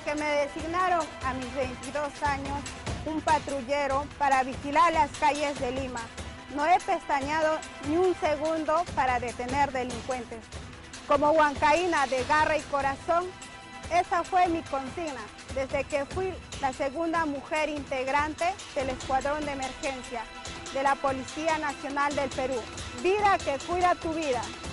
que me designaron a mis 22 años un patrullero para vigilar las calles de Lima, no he pestañeado ni un segundo para detener delincuentes. Como huancaína de garra y corazón, esa fue mi consigna desde que fui la segunda mujer integrante del Escuadrón de Emergencia de la Policía Nacional del Perú. Vida que cuida tu vida.